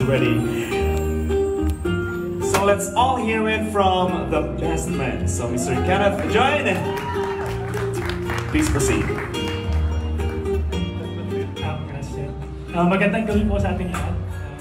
Ready. So let's all hear it from the best man. So Mr. Kenneth Join, please proceed. Magandang gabi po sa ating lahat.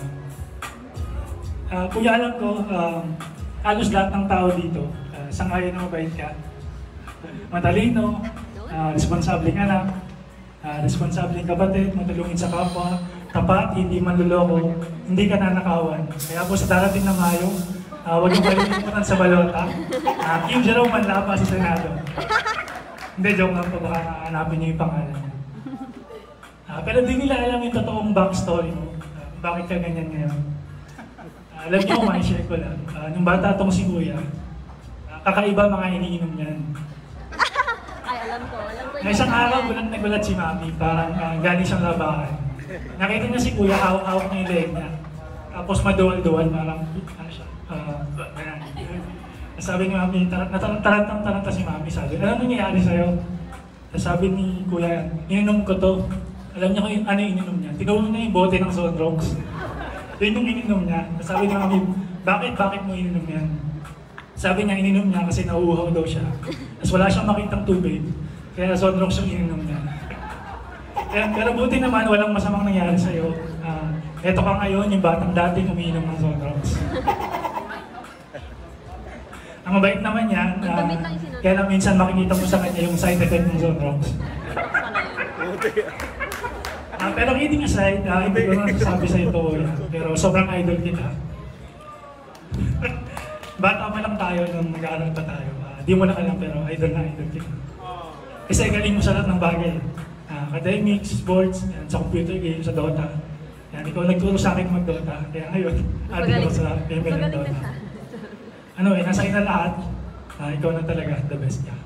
Kuya, alam ko, halos lahat ng tao dito, sangayon na mabait ka. Matalino, responsableng anak, responsableng kapatid, matulungin sa kapwa, tapat, hindi manluloko, hindi ka nanakawan. Kaya po sa darating na Mayo, huwag yung kalilimutan sa balota. Kim Jerome Manlapa sa Senado. Hindi, joke lang po, baka hanapin niyo yung pangalan niya. Pero di nila alam yung totoong backstory mo. Bakit ka ganyan ngayon? Alam niyo, may share ko lang. Nung bata itong si Kuya, kakaiba mga iniinom niyan. Ay, alam ko. Isang araw, gulat na gulat si Mami, parang galing siyang labahan. Nakita niya si Kuya, hawak niya yung leg niya. Tapos maduwal-duwal, parang, ano siya, sabi ni Mami, tarantang si Mami, sabi, ano nangyayari sa'yo? Sabi ni Kuya, ininom ko to. Alam niya kung ano yung ininom niya. Tinulong niya yung bote ng Zonrox. Yun yung ininom niya. Sabi ni Mami, bakit mo ininom yan? Sabi niya, ininom niya kasi nauuhaw daw siya. Tapos wala siyang makitang tubig. Kaya Zonrox yung ininom niya. Pero buti naman, walang masamang nangyari sa'yo. Eto ka ngayon, yung batang dating umiinom ng Zonrox. Ang mabait naman yan, kaya na minsan makikita mo sa kanya yung side effect ng Zonrox. Pero kidding aside, hindi ko na sasabi sa'yo ito, pero sobrang idol kita. Bata pa lang tayo nung nag-aaral pa tayo. Di mo lang alam, pero idol na idol kita. Kasi galing mo sa lahat ng bagay. Academics, sports, yan, sa computer games, sa Dota. Yan, ikaw nagturo sa akin mag-Dota. Kaya ngayon, atin ako sa ML ng Dota. Ano nasa ina lahat, ikaw na talaga the best niya.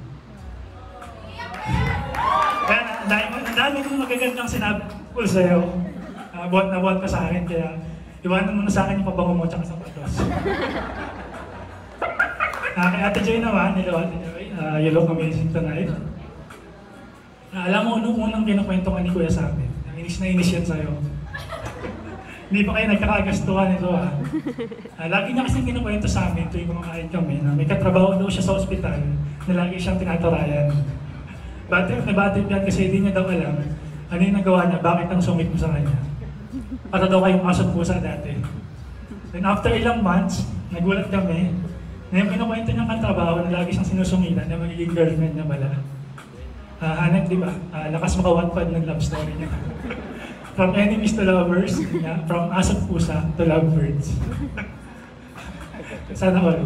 Kaya ang dami kong magagandang sinabi ko sa'yo. Buhat na buhat ka sa akin, kaya iwanan mo na sa akin yung pabango mo tsaka sapatos. Kay Ate Joy naman, hello Ate Joy, you look amazing tonight. Alam mo, nung unang kinukwento ka ni Kuya sa amin, inis na inis yan sa'yo. Hindi pa kayo nagkakagastuhan nito lagi niya kasing kinukwento sa amin tuwing kumakain kami na may katrabaho daw siya sa ospital na lagi siyang tinaturayan. Bad trip yan kasi hindi niya daw alam ano yung nagawa niya, bakit ang sumit mo sa kanya. Para daw kayong aso't pusa dati. Then after ilang months, nagulat kami na yung kinukwento niyang katrabaho na lagi siyang sinusungitan na magiging girlfriend niya pala. Hanap, di ba? Lakas maka-one-pad ng love story niya. From enemies to lovers, from aso't pusa to lovebirds. Sana all.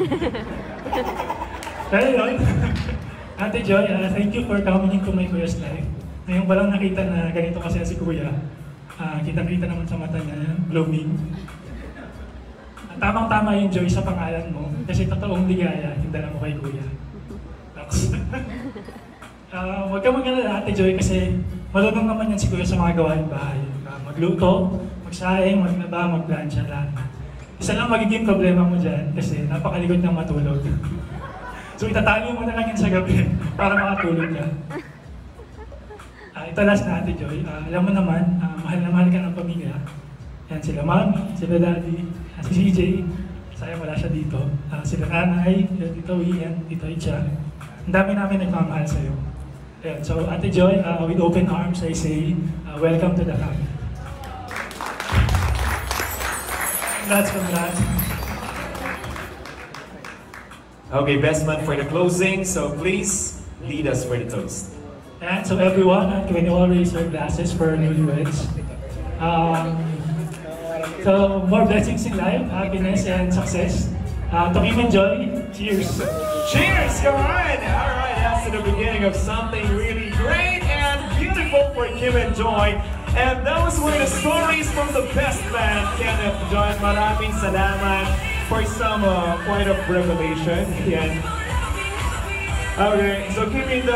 Pero yun, Ate Joy, thank you for coming into my Kuya's life. Ngayon pa lang nakita na ganito kasi si Kuya. Kitang-kita naman sa mata niya, blooming. Tamang-tama yung joy sa pangalan mo, kasi totoong ligaya, yung dala mo kay Kuya. Huwag ka mag-alala, Ate Joy, kasi marunong naman yan si Kuya sa mga gawain bahay. Magluto, magsaing, maglaba, magplansya, lahat. Isa lang magiging problema mo dyan, kasi napakalikot ng matulog. So itatali mo na lang yan sa gabi para makatulog ka. Ito last na Ate Joy, alam mo naman, mahal na mahal ka ng pamilya. Yan sila Mami, sila Daddy, si CJ, sayang wala siya dito. Sila Nanay, Tito Ian, Tito Icha. Ang dami namin nagmamahal sa'yo. Ayan, so Ate Joy, with open arms I say, welcome to the family. Congrats. Okay, best man for the closing, so please lead us for the toast. And so everyone, can you all raise your glasses for newlyweds? So more blessings in life, happiness and success. To Kim and Joy, cheers! Cheers! Come on! Alright, that's the beginning of something really great and beautiful for Kim and Joy. And those were the stories from the best man, Kenneth Joy. Maraming salamat for some point of revelation. Yan. Okay, so keeping the